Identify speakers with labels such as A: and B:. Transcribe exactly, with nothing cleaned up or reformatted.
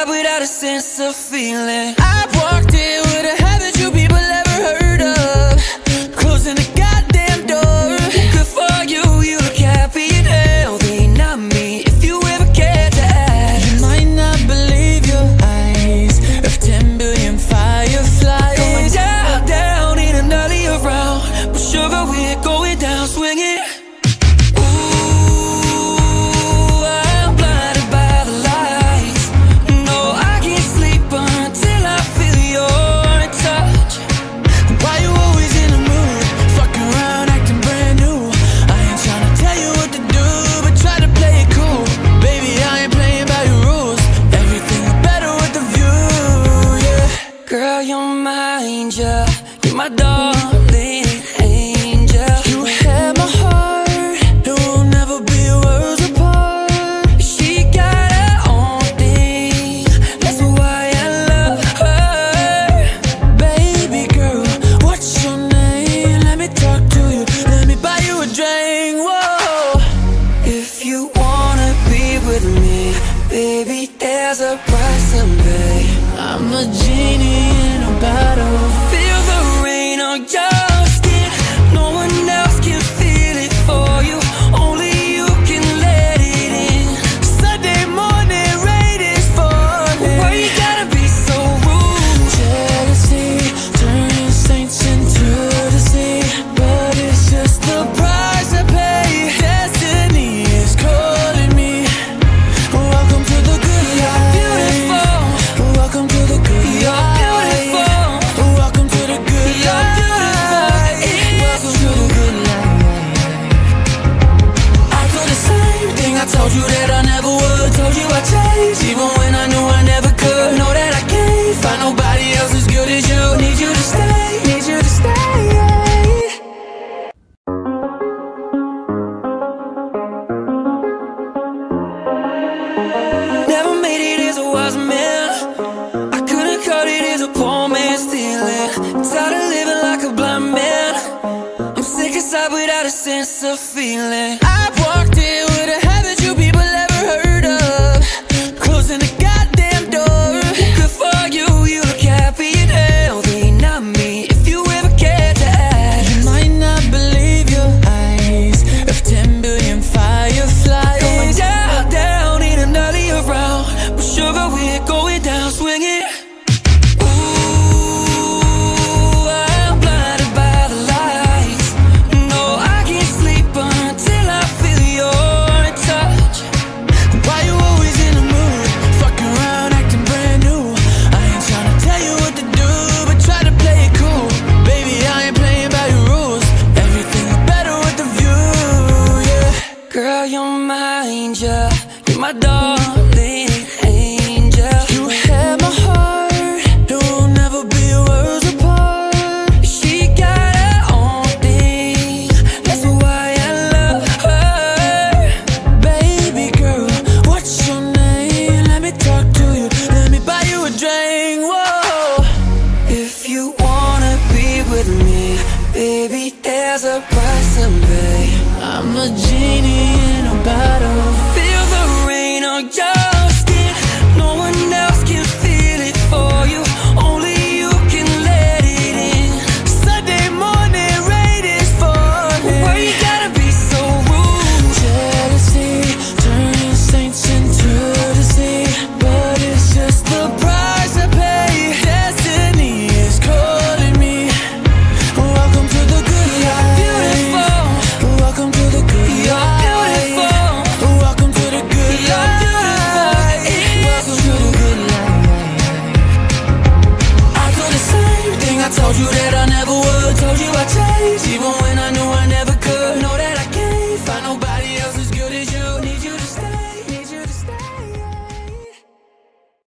A: inside without a sense of feeling. I walked in with a habit you people ever heard of, closing the goddamn door. Good for you, you look happy and healthy. Not me, if you ever cared to ask. You might not believe your eyes of ten billion fireflies going down, down in an early around. But sugar, we're going down swinging. Girl, you're my angel, you're my darling angel. You have my heart, it will never be worlds apart. She got her own thing, that's why I love her. Baby girl, what's your name? Let me talk to you, let me buy you a drink. Whoa. If you wanna be with me, baby, there's a price to pay. I'm a genie in a bottle. Feel the rain on your skin. No one else can feel it for you. Only you can let it in. Sunday morning rain is falling. Why you gotta be so rude? Jealousy turning saints into the sea, but it's just the price I pay. Destiny is calling me. Welcome to the good life. You're beautiful. Welcome to the good life. You're beautiful. Welcome to the good life. You're beautiful. Welcome to the good life. I told the same thing I told you that I never would. Told you I'd change, even when I knew I never could. Know that I can't find nobody else as good as you. Need you to stay, need you to stay. Never made it as a wise man. I couldn't cut it as a poor man stealing. Tired of living like a blind man. I'm sick inside without a sense of feeling. I walked in with a habit you people ever heard of, closing the goddamn door. Good for you, you look happy and healthy. Not me, if you ever cared to ask. You might not believe your eyes of ten billion fireflies going down, down in an early around. But sugar, we're going down swinging. Girl, you're my angel, you're my darling angel. You have my heart, it will never be worlds apart. She got her own thing, that's why I love her. Baby girl, what's your name? Let me talk to you, let me buy you a drink. Whoa. If you wanna be with me, baby, there's a price to pay. I'm a genie in a bottle. Feel the rain on your skin. No one else can feel it for you. Only you can let it in. Sunday morning rain is falling. Why you gotta be so rude? Jealousy turning saints into the sea, but it's just the price I pay. Destiny is calling me. Welcome to the good life. You're beautiful. Welcome to the good life. You're beautiful. Welcome to the good life. Welcome to the good life. I told the same thing I told you that I never would. Told you I'd change, even when